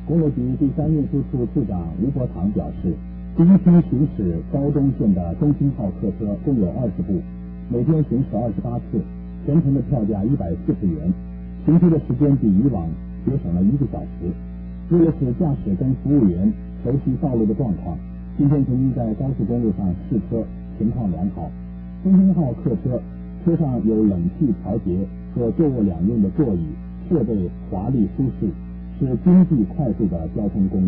公路局第三运输处处长吴伯堂表示，第一批行驶高中线的中兴号客车共有20部，每天行驶28次，全程的票价140元，行车的时间比以往节省了1个小时。为了使驾驶跟服务员熟悉道路的状况，今天曾经在高速公路上试车，情况良好。中兴号客车车上有冷气调节和坐卧两用的座椅，设备华丽舒适，是经济快速的交通工具。